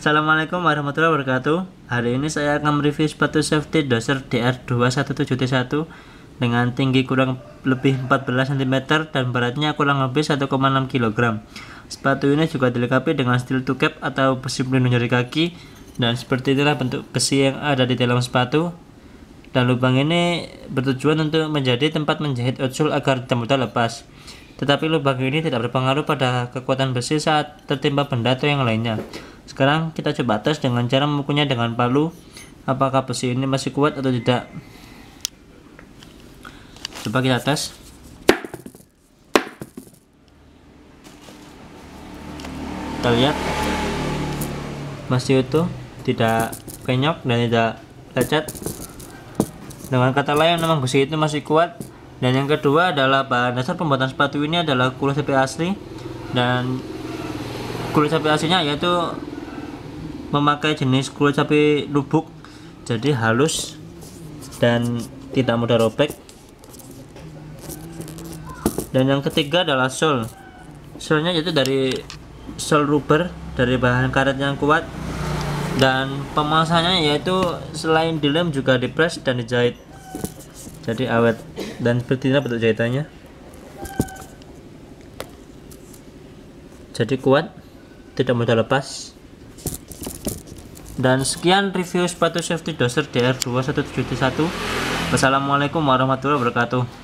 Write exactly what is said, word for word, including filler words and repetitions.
Assalamualaikum warahmatullahi wabarakatuh. Hari ini saya akan mereview sepatu safety Doser D R dua satu tujuh T satu dengan tinggi kurang lebih empat belas sentimeter dan beratnya kurang lebih satu koma enam kilogram. Sepatu ini juga dilengkapi dengan steel to cap atau besi pelindung jari kaki, dan seperti inilah bentuk besi yang ada di dalam sepatu. Dan lubang ini bertujuan untuk menjadi tempat menjahit outsole agar tidak mudah lepas. Tetapi lubang ini tidak berpengaruh pada kekuatan besi saat tertimpa benda atau yang lainnya. Sekarang kita coba tes dengan cara memukulnya dengan palu, apakah besi ini masih kuat atau tidak. Coba kita tes. Kita lihat masih utuh, tidak penyok dan tidak lecet. Dengan kata lain, memang besi itu masih kuat. Dan yang kedua adalah bahan dasar pembuatan sepatu ini adalah kulit sapi asli, dan kulit sapi aslinya yaitu memakai jenis kulit sapi lubuk, jadi halus dan tidak mudah robek. Dan yang ketiga adalah sole. Solenya yaitu dari sole rubber dari bahan karet yang kuat, dan pemasangannya yaitu selain dilem juga dipres dan dijahit, jadi awet. Dan seperti ini bentuk jahitannya, jadi kuat, tidak mudah lepas. Dan sekian review sepatu safety Doser D R dua satu tujuh T satu. Wassalamualaikum warahmatullahi wabarakatuh.